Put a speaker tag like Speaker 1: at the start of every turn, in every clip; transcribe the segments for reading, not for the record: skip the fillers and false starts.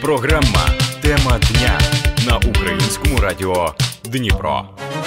Speaker 1: Програма «Тема дня» на Українському радіо Дніпро.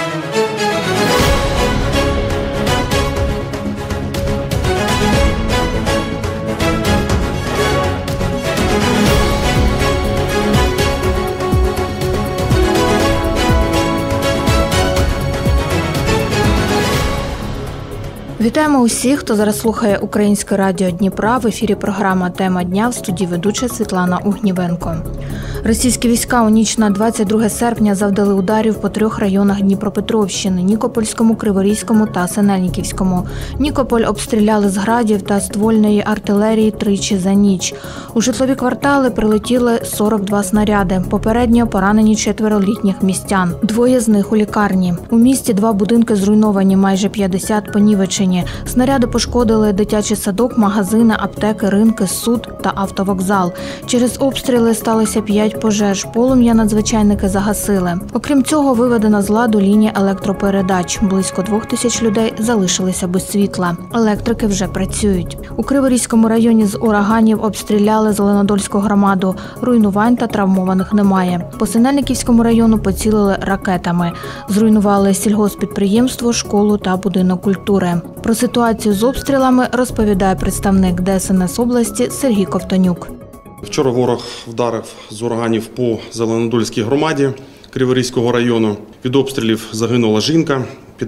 Speaker 2: Вітаємо усіх, хто зараз слухає Українське радіо Дніпра. В ефірі програма «Тема дня», в студії ведуча Світлана Угнівенко. Російські війська у ніч на 22 серпня завдали ударів по 3 районах Дніпропетровщини – Нікопольському, Криворізькому та Синельниківському. Нікополь обстріляли з градів та ствольної артилерії тричі за ніч. У житлові квартали прилетіли 42 снаряди. Попередньо поранені 4 літніх містян. 2 з них у лікарні. У місті 2 будинки зруйновані, майже 50 понівечені. Снаряди пошкодили дитячий садок, магазини, аптеки, ринки, суд та автовокзал. Через обстріли сталося 5 пожеж. Полум'я надзвичайники загасили. Окрім цього, виведена з ладу лінія електропередач. Близько 2000 людей залишилися без світла. Електрики вже працюють. У Криворізькому районі з ураганів обстріляли Зеленодольську громаду. Руйнувань та травмованих немає. По Синельниківському району поцілили ракетами. Зруйнували сільгосппідприємство, школу та будинок культури. Про ситуацію з обстрілами розповідає представник ДСНС області Сергій Ковтонюк.
Speaker 3: Вчора ворог вдарив з ураганів по Зеленодольській громаді Криворізького району. Від обстрілів загинула жінка,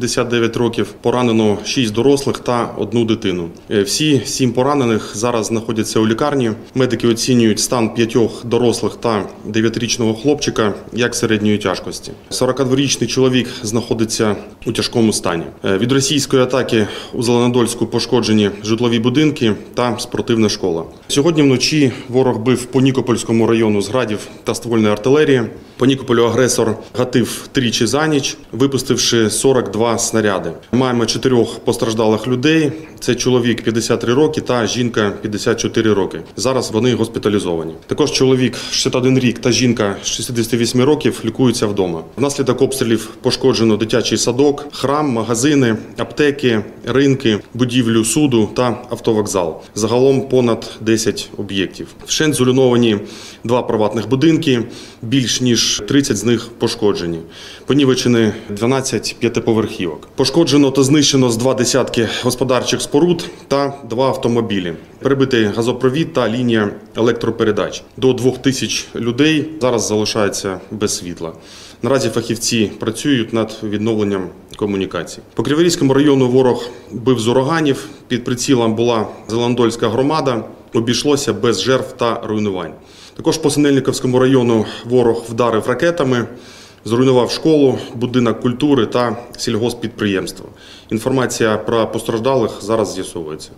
Speaker 3: 59 років, поранено 6 дорослих та 1 дитину. Всі 7 поранених зараз знаходяться у лікарні. Медики оцінюють стан 5 дорослих та 9-річного хлопчика як середньої тяжкості. 42-річний чоловік знаходиться у тяжкому стані. Від російської атаки у Зеленодольську пошкоджені житлові будинки та спортивна школа. Сьогодні вночі ворог бив по Нікопольському району з градів та ствольної артилерії. По Нікополю агресор гатив тричі за ніч, випустивши 42 снаряди. Маємо 4 постраждалих людей. Це чоловік 53 роки та жінка 54 роки. Зараз вони госпіталізовані. Також чоловік 61 рік та жінка 68 років лікуються вдома. Внаслідок обстрілів пошкоджено дитячий садок, храм, магазини, аптеки, ринки, будівлю суду та автовокзал. Загалом понад 10 об'єктів. Вщент зруйновані 2 приватних будинки, більш ніж 30 з них пошкоджені. Понівечені 12 п'ятиповерхівок. Пошкоджено та знищено з 2 десятки господарчих споруд та 2 автомобілі. Перебитий газопровід та лінія електропередач. До 2000 людей зараз залишається без світла. Наразі фахівці працюють над відновленням комунікацій. По Криворізькому району ворог бив з ураганів. Під прицілом була Зеленодольська громада. Обійшлося без жертв та руйнувань. Також по Синельниківському району ворог вдарив ракетами, зруйнував школу, будинок культури та сільгосппідприємство. Інформація про постраждалих зараз з'ясовується.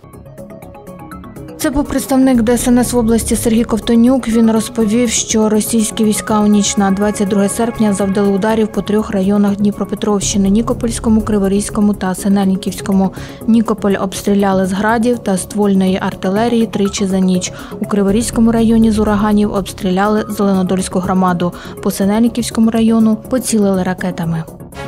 Speaker 2: Це був представник ДСНС в області Сергій Ковтонюк. Він розповів, що російські війська у ніч на 22 серпня завдали ударів по 3 районах Дніпропетровщини – Нікопольському, Криворізькому та Синельниківському. Нікополь обстріляли з градів та ствольної артилерії тричі за ніч. У Криворізькому районі з ураганів обстріляли Зеленодольську громаду. По Синельниківському району поцілили ракетами.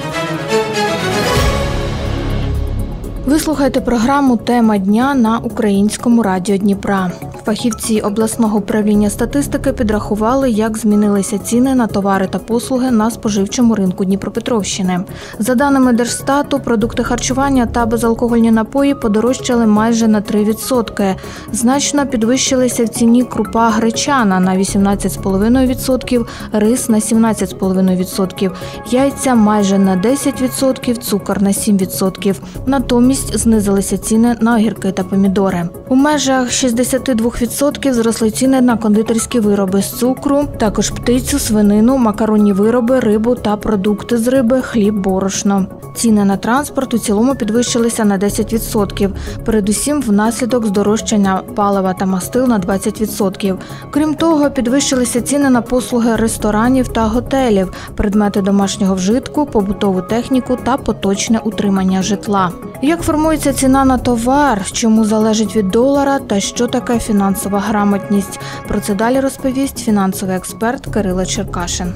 Speaker 2: Ви слухаєте програму «Тема дня» на Українському радіо Дніпра. Фахівці обласного управління статистики підрахували, як змінилися ціни на товари та послуги на споживчому ринку Дніпропетровщини. За даними Держстату, продукти харчування та безалкогольні напої подорожчали майже на 3%. Значно підвищилися в ціні крупа гречана на 18,5%, рис на 17,5%, яйця майже на 10%, цукор на 7%. Натомість знизилися ціни на огірки та помідори. У межах 62% зросли ціни на кондитерські вироби з цукру, також птицю, свинину, макаронні вироби, рибу та продукти з риби, хліб, борошно. Ціни на транспорт у цілому підвищилися на 10%, передусім внаслідок здорожчання палива та мастил на 20%. Крім того, підвищилися ціни на послуги ресторанів та готелів, предмети домашнього вжитку, побутову техніку та поточне утримання житла. Як формується ціна на товар, чому залежить від долара та що таке фінансова грамотність? Про це далі розповість фінансовий експерт Кирило Черкашин.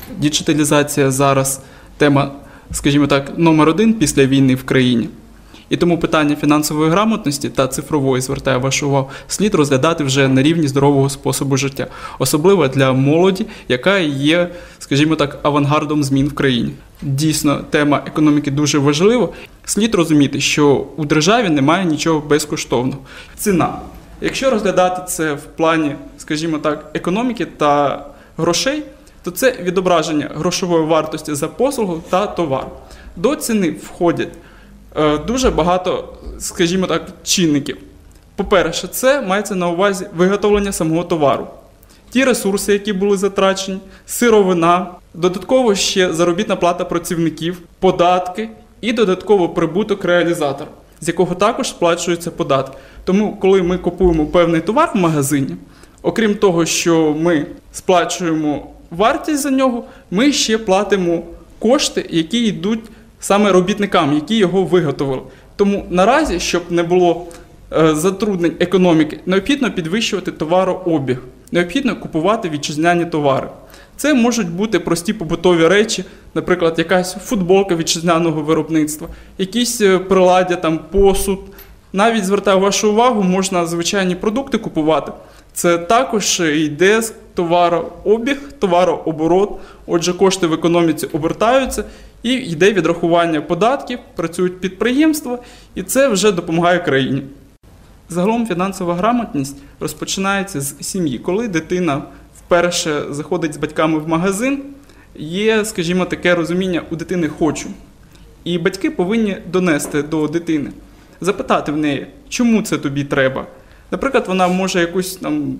Speaker 4: Діджиталізація зараз тема, скажімо так, номер 1 після війни в країні. І тому питання фінансової грамотності та цифрової, звертаю вашу увагу, слід розглядати вже на рівні здорового способу життя. Особливо для молоді, яка є, скажімо так, авангардом змін в країні. Дійсно, тема економіки дуже важлива. Слід розуміти, що у державі немає нічого безкоштовного. Ціна. Якщо розглядати це в плані, скажімо так, економіки та грошей, то це відображення грошової вартості за послугу та товар. До ціни входять дуже багато, скажімо так, чинників. По-перше, це мається на увазі виготовлення самого товару. Ті ресурси, які були затрачені, сировина, додатково ще заробітна плата працівників, податки і додатково прибуток реалізатора, з якого також сплачуються податки. Тому, коли ми купуємо певний товар в магазині, окрім того, що ми сплачуємо вартість за нього, ми ще платимо кошти, які йдуть саме робітникам, які його виготовили. Тому наразі, щоб не було затруднень економіки, необхідно підвищувати товарообіг, необхідно купувати вітчизняні товари. Це можуть бути прості побутові речі, наприклад, якась футболка вітчизняного виробництва, якісь приладдя, посуд. Навіть, звертаю вашу увагу, можна звичайні продукти купувати. Це також йде товарообіг, товарооборот, отже, кошти в економіці обертаються і йде відрахування податків, працюють підприємства, і це вже допомагає країні. Загалом фінансова грамотність розпочинається з сім'ї. Коли дитина вперше заходить з батьками в магазин, є, скажімо, таке розуміння у дитини «хочу». І батьки повинні донести до дитини, запитати в неї, чому це тобі треба. Наприклад, вона може якусь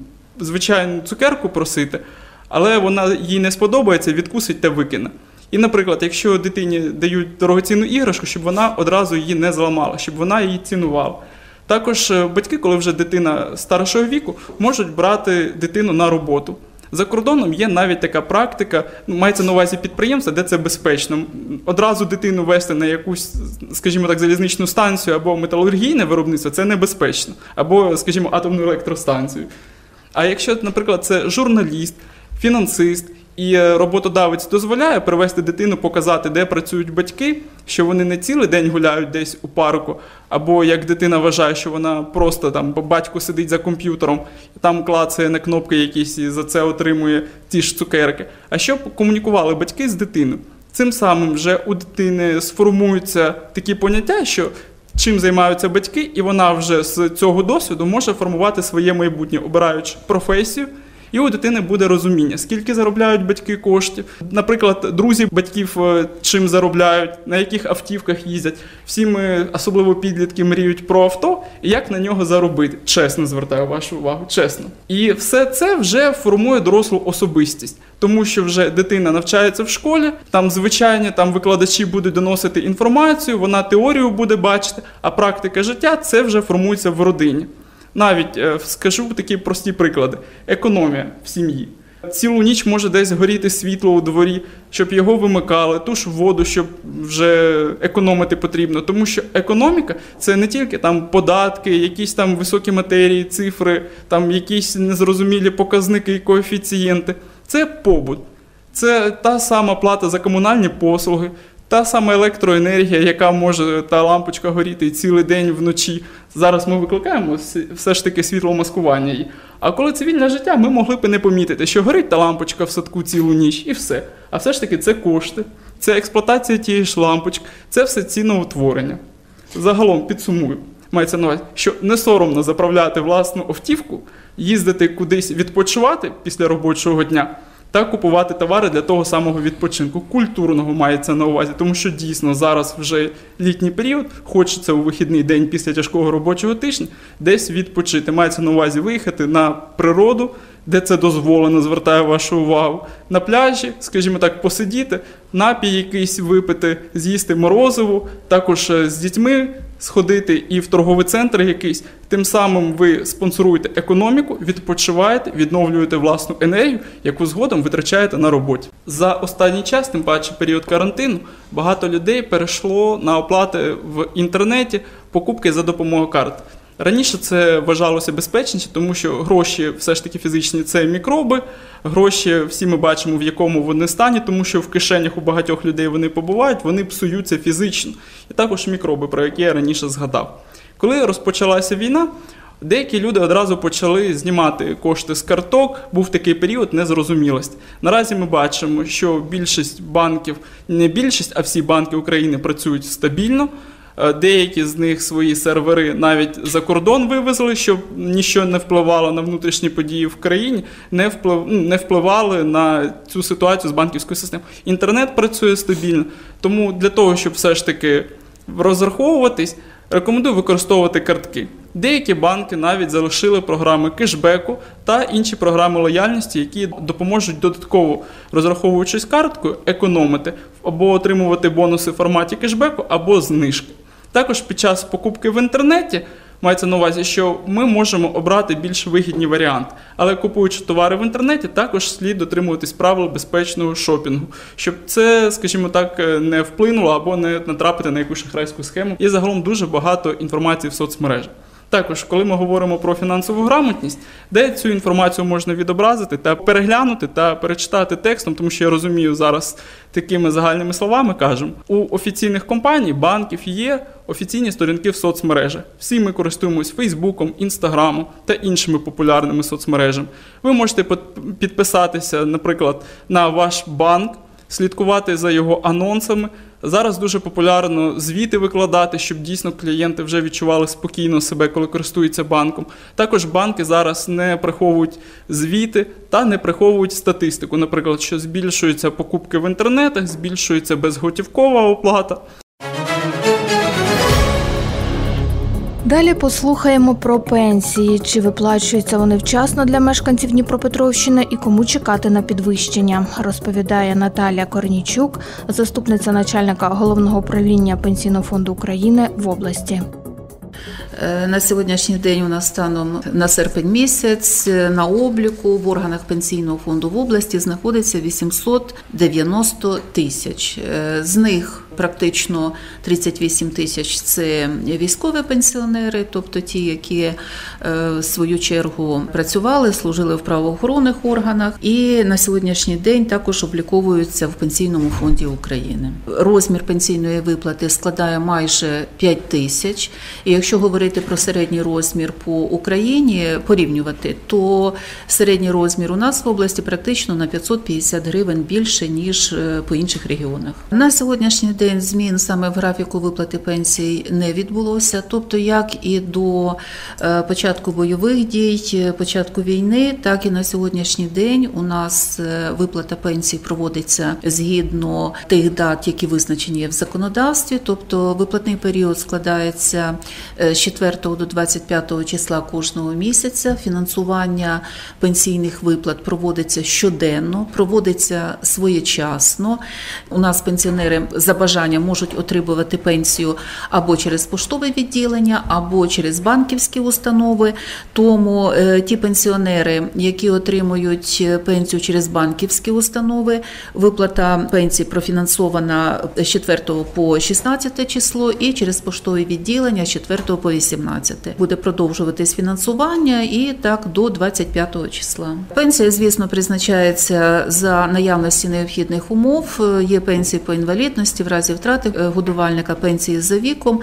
Speaker 4: звичайну цукерку просити, але вона їй не сподобається, відкусить та викине. І, наприклад, якщо дитині дають дорогоцінну іграшку, щоб вона одразу її не зламала, щоб вона її цінувала. Також батьки, коли вже дитина старшого віку, можуть брати дитину на роботу. За кордоном є навіть така практика, мається на увазі підприємства, де це безпечно. Одразу дитину вести на якусь, скажімо так, залізничну станцію або металургійне виробництво – це небезпечно. Або, скажімо, атомну електростанцію. А якщо, наприклад, це журналіст, фінансист, і роботодавець дозволяє привезти дитину, показати, де працюють батьки, що вони не цілий день гуляють десь у парку, або як дитина вважає, що вона просто батько сидить за комп'ютером, там клацає на кнопки якісь і за це отримує ті ж цукерки. А щоб комунікували батьки з дитиною. Цим самим вже у дитини сформуються такі поняття, що чим займаються батьки, і вона вже з цього досвіду може формувати своє майбутнє, обираючи професію. І у дитини буде розуміння, скільки заробляють батьки коштів. Наприклад, друзі батьків чим заробляють, на яких автівках їздять. Всі ми, особливо підлітки, мріють про авто, і як на нього заробити. Чесно звертаю вашу увагу, чесно. І все це вже формує дорослу особистість. Тому що вже дитина навчається в школі, там звичайні викладачі будуть доносити інформацію, вона теорію буде бачити, а практика життя – це вже формується в родині. Навіть скажу такі прості приклади. Економія в сім'ї. Цілу ніч може десь горіти світло у дворі, щоб його вимикали, ту ж воду, щоб вже економити потрібно. Тому що економіка – це не тільки податки, якісь високі матерії, цифри, якісь незрозумілі показники, коефіцієнти. Це побут. Це та сама плата за комунальні послуги, та сама електроенергія, яка може та лампочка горіти і цілий день вночі. Зараз ми викликаємо все ж таки світломаскування її. А коли цивільне життя, ми могли б не помітити, що горить та лампочка в садку цілу ніч і все. А все ж таки це кошти, це експлуатація тієї ж лампочки, це все ціноутворення. Загалом підсумую. Мається на увазі, що не соромно заправляти власну автівку, їздити кудись відпочивати після робочого дня, та купувати товари для того самого відпочинку. Культурного мається на увазі, тому що дійсно зараз вже літній період, хочеться у вихідний день після тяжкого робочого тижня десь відпочити. Мається на увазі виїхати на природу, де це дозволено, звертаю вашу увагу. На пляжі, скажімо так, посидіти, напій якийсь випити, з'їсти морозиво, також з дітьми сходити і в торговий центр якийсь. Тим самим ви спонсоруєте економіку, відпочиваєте, відновлюєте власну енергію, яку згодом витрачаєте на роботі. За останній час, тим паче період карантину, багато людей перейшло на оплати в інтернеті, покупки за допомогою карт. Раніше це вважалося безпечніше, тому що гроші все ж таки фізичні – це мікроби, гроші всі ми бачимо, в якому вони стані, тому що в кишенях у багатьох людей вони побувають, вони псуються фізично. І також мікроби, про які я раніше згадав. Коли розпочалася війна, деякі люди одразу почали знімати кошти з карток, був такий період незрозумілості. Наразі ми бачимо, що більшість банків, не більшість, а всі банки України працюють стабільно. Деякі з них свої сервери навіть за кордон вивезли, щоб нічого не впливало на внутрішні події в країні, не впливали на цю ситуацію з банківською системою. Інтернет працює стабільно, тому для того, щоб все ж таки розраховуватись, рекомендую використовувати картки. Деякі банки навіть залишили програми кешбеку та інші програми лояльності, які допоможуть додатково, розраховуючись карткою, економити або отримувати бонуси в форматі кешбеку або знижки. Також під час покупки в інтернеті мається на увазі, що ми можемо обрати більш вигідні варіанти. Але купуючи товари в інтернеті, також слід дотримуватись правил безпечного шопінгу, щоб це, скажімо так, не вплинуло або не натрапити на якусь шахрайську схему. І загалом дуже багато інформації в соцмережах. Також, коли ми говоримо про фінансову грамотність, де цю інформацію можна відобразити та переглянути та перечитати текстом, тому що я розумію зараз такими загальними словами кажемо. У офіційних компаній, банків є офіційні сторінки в соцмережах. Всі ми користуємось Фейсбуком, Інстаграмом та іншими популярними соцмережами. Ви можете підписатися, наприклад, на ваш банк, слідкувати за його анонсами. Зараз дуже популярно звіти викладати, щоб дійсно клієнти вже відчували спокійно себе, коли користуються банком. Також банки зараз не приховують звіти та не приховують статистику. Наприклад, що збільшуються покупки в інтернетах, збільшується безготівкова оплата.
Speaker 2: Далі послухаємо про пенсії, чи виплачуються вони вчасно для мешканців Дніпропетровщини і кому чекати на підвищення, розповідає Наталія Корнійчук, заступниця начальника Головного управління Пенсійного фонду України в області.
Speaker 5: На сьогоднішній день у нас станом на серпень місяць на обліку в органах Пенсійного фонду в області знаходиться 890 тисяч. З них практично 38 тисяч – це військові пенсіонери, тобто ті, які в свою чергу працювали, служили в правоохоронних органах і на сьогоднішній день також обліковуються в Пенсійному фонді України. Розмір пенсійної виплати складає майже 5 тисяч. І якщо говорити про середній розмір по Україні, порівнювати, то середній розмір у нас в області практично на 550 гривень більше, ніж по інших регіонах. На сьогоднішній день змін саме в графіку виплати пенсій не відбулося, тобто як і до початку бойових дій, початку війни, так і на сьогоднішній день у нас виплата пенсій проводиться згідно тих дат, які визначені в законодавстві, тобто виплатний період складається з 4 до 25 числа кожного місяця. Фінансування пенсійних виплат проводиться щоденно, проводиться своєчасно. У нас пенсіонери за бажанням можуть отримувати пенсію або через поштове відділення, або через банківські установи. Тому ті пенсіонери, які отримують пенсію через банківські установи, виплата пенсії профінансована з 4 по 16 число і через поштове відділення з 4 по 18. Буде продовжуватись фінансування і так до 25 числа. Пенсія, звісно, призначається за наявності необхідних умов. Є пенсії по інвалідності в разі втрати годувальника, пенсії за віком.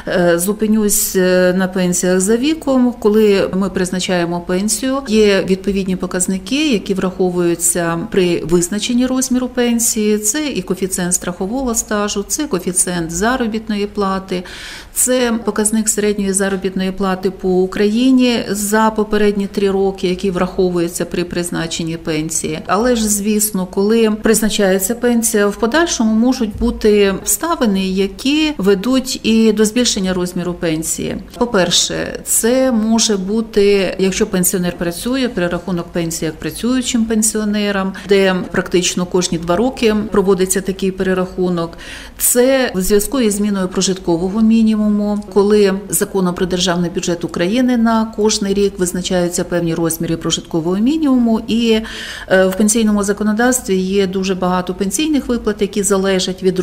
Speaker 5: Зупинюсь на пенсіях за віком. Коли ми призначаємо пенсію, є відповідні показники, які враховуються при визначенні розміру пенсії. Це і коефіцієнт страхового стажу, це коефіцієнт заробітної плати, це показник середньої заробітної плати по Україні за попередні 3 роки, який враховується при призначенні пенсії. Але ж, звісно, коли призначається пенсія, в подальшому можуть бути обставини, які ведуть і до збільшення розміру пенсії. По-перше, це може бути, якщо пенсіонер працює, перерахунок пенсії як працюючим пенсіонерам, де практично кожні 2 роки проводиться такий перерахунок. Це в зв'язку із зміною прожиткового мінімуму, коли Законом про державний бюджет України на кожний рік визначаються певні розміри прожиткового мінімуму, і в пенсійному законодавстві є дуже багато пенсійних виплат, які залежать від розміру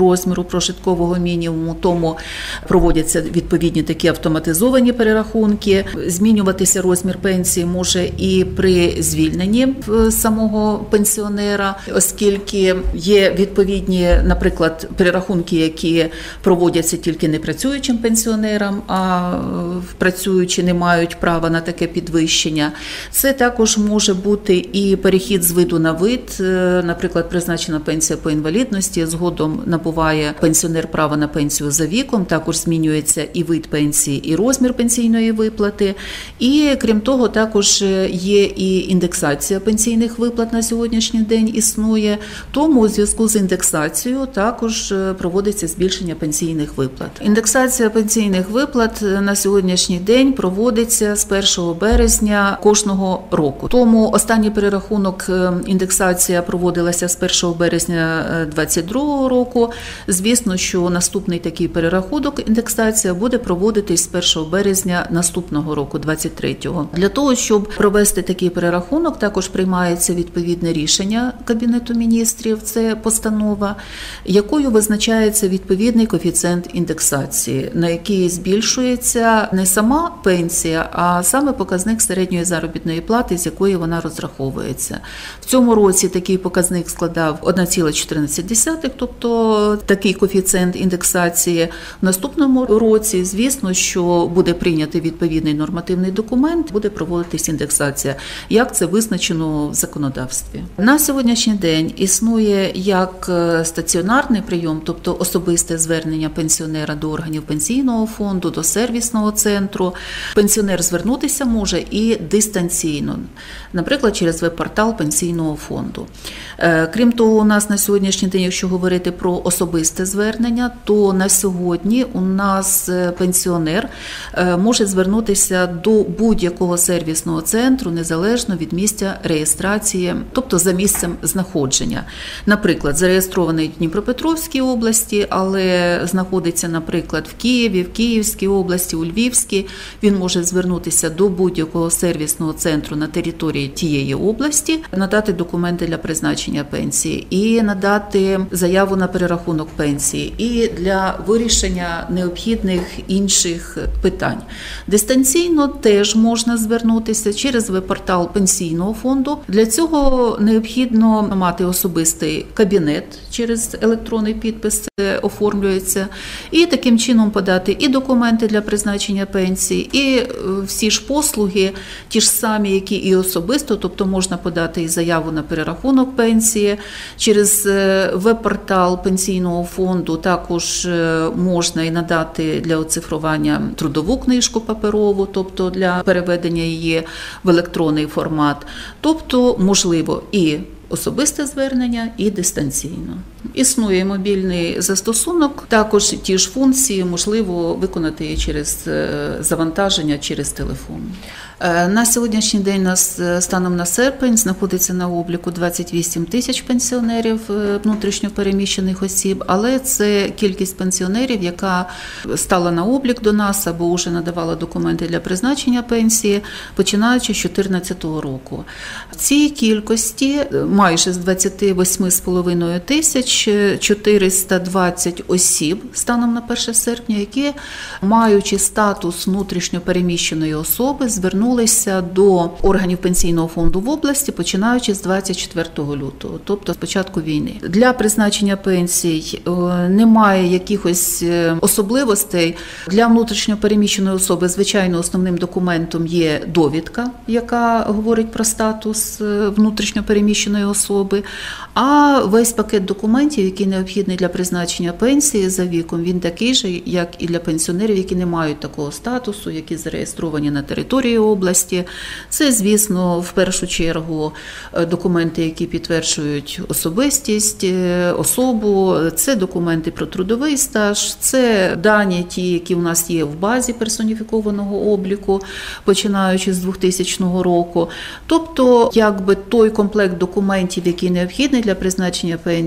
Speaker 5: розміру прожиткового мінімуму, тому проводяться відповідні такі автоматизовані перерахунки. Змінюватися розмір пенсії може і при звільненні самого пенсіонера, оскільки є відповідні, наприклад, перерахунки, які проводяться тільки непрацюючим пенсіонерам, а працюючі не мають права на таке підвищення. Це також може бути і перехід з виду на вид, наприклад, призначена пенсія по інвалідності, згодом набуває пенсіонер право на пенсію за віком, також змінюється і вид пенсії, і розмір пенсійної виплати. І, крім того, також є і індексація пенсійних виплат на сьогоднішній день існує, тому у зв'язку з індексацією також проводиться збільшення пенсійних виплат. Індексація пенсійних виплат на сьогоднішній день проводиться з 1 березня кожного року. Тому останній перерахунок індексація проводилася з 1 березня 2022 року. Звісно, що наступний такий перерахунок індексація буде проводитись з 1 березня наступного року, 2023-го. Для того, щоб провести такий перерахунок, також приймається відповідне рішення Кабінету міністрів, це постанова, якою визначається відповідний коефіцієнт індексації, на який збільшується не сама пенсія, а саме показник середньої заробітної плати, з якої вона розраховується. В цьому році такий показник складав 1,14, тобто такий коефіцієнт індексації. В наступному році, звісно, що буде прийнятий відповідний нормативний документ, буде проводитись індексація, як це визначено в законодавстві. На сьогоднішній день існує як стаціонарний прийом, тобто особисте звернення пенсіонера до органів пенсійного фонду, до сервісного центру. Пенсіонер звернутися може і дистанційно, наприклад, через веб-портал пенсійного фонду. Крім того, у нас на сьогоднішній день, якщо говорити про особисте звернення, то на сьогодні у нас пенсіонер може звернутися до будь-якого сервісного центру, незалежно від місця реєстрації, тобто за місцем знаходження. Наприклад, зареєстрований в Дніпропетровській області, але знаходиться, наприклад, в Києві, в Київській області, у Львівській, він може звернутися до будь-якого сервісного центру на території тієї області, надати документи для призначення пенсії і надати заяву на перерахунок пенсії і для вирішення необхідних інших питань. Дистанційно теж можна звернутися через веб-портал пенсійного фонду. Для цього необхідно мати особистий кабінет, через електронний підпис це оформлюється, і таким чином подати і документи для призначення пенсії, і всі ж послуги, ті ж самі, які і особисто, тобто можна подати і заяву на перерахунок пенсії, через веб-портал пенсійного фонду також можна і надати для оцифрування трудову книжку паперову, тобто для переведення її в електронний формат, тобто можливо і особисте звернення, і дистанційно. Існує мобільний застосунок, також ті ж функції можливо виконати через завантаження через телефон. На сьогоднішній день у нас станом на серпень знаходиться на обліку 28 тисяч пенсіонерів внутрішньопереміщених осіб, але це кількість пенсіонерів, яка стала на облік до нас або вже надавала документи для призначення пенсії, починаючи з 2014 року. В цій кількості майже з 28,5 тисяч 420 осіб станом на 1 серпня, які, маючи статус внутрішньопереміщеної особи, звернулися до органів пенсійного фонду в області, починаючи з 24 лютого, тобто з початку війни. Для призначення пенсій немає якихось особливостей. Для внутрішньопереміщеної особи, звичайно, основним документом є довідка, яка говорить про статус внутрішньопереміщеної особи, а весь пакет документів, який необхідний для призначення пенсії за віком, він такий же, як і для пенсіонерів, які не мають такого статусу, які зареєстровані на території області. Це, звісно, в першу чергу документи, які підтверджують особистість, особу, це документи про трудовий стаж, це дані ті, які у нас є в базі персоніфікованого обліку, починаючи з 2000 року. Тобто, якби той комплект документів, який необхідний для призначення пенсії,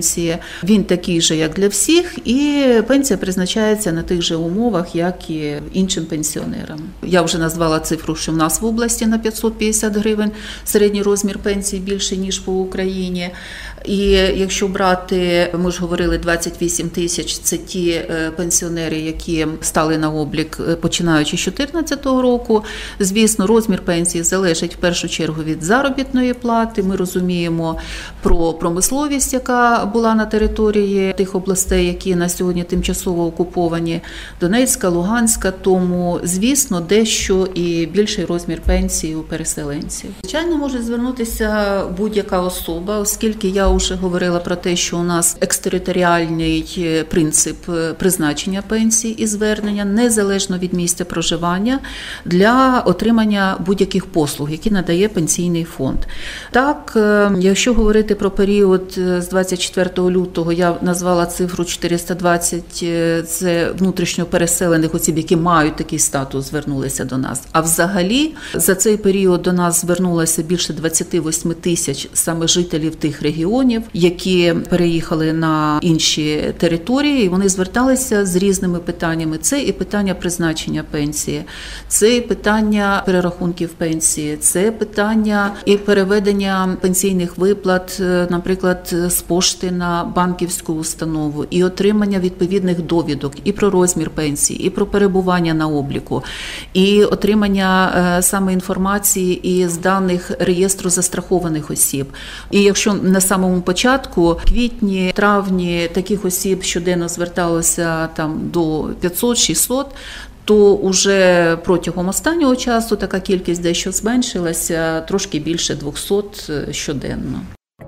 Speaker 5: він такий же, як для всіх, і пенсія призначається на тих же умовах, як і іншим пенсіонерам. Я вже назвала цифру, що в нас в області на 550 гривень середній розмір пенсії більше, ніж по Україні. І якщо брати, ми ж говорили, 28 тисяч – це ті пенсіонери, які стали на облік починаючи з 2014 року. Звісно, розмір пенсії залежить в першу чергу від заробітної плати. Ми розуміємо про промисловість, яка була на території тих областей, які на сьогодні тимчасово окуповані, Донецька, Луганська, тому, звісно, дещо і більший розмір пенсії у переселенців. Звичайно, може звернутися будь-яка особа, оскільки я вже говорила про те, що у нас екстериторіальний принцип призначення пенсії і звернення, незалежно від місця проживання, для отримання будь-яких послуг, які надає пенсійний фонд. Так, якщо говорити про період з 24 лютого, я назвала цифру 420, це внутрішньо переселених осіб, які мають такий статус, звернулися до нас. А взагалі, за цей період до нас звернулося більше 28 тисяч саме жителів тих регіонів, які переїхали на інші території, і вони зверталися з різними питаннями. Це і питання призначення пенсії, це і питання перерахунків пенсії, це питання і переведення пенсійних виплат, наприклад, з пошти на банківську установу, і отримання відповідних довідок і про розмір пенсії, і про перебування на обліку, і отримання саме інформації із даних реєстру застрахованих осіб. І якщо на самому початку, квітні, травні, таких осіб щоденно зверталося там до 500-600, то уже протягом останнього часу така кількість дещо зменшилася, трошки більше 200 щоденно.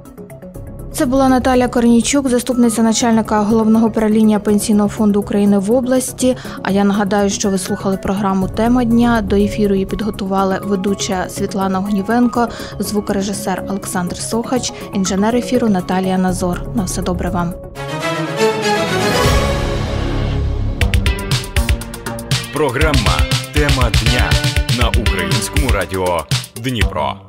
Speaker 2: Це була Наталія Корнійчук, заступниця начальника Головного управління Пенсійного фонду України в області. А я нагадаю, що ви слухали програму «Тема дня». До ефіру її підготували ведуча Світлана Огнівенко, звукорежисер Олександр Сохач, інженер ефіру Наталія Назор. На все добре вам.
Speaker 1: Програма «Тема дня» на Українському радіо Дніпро.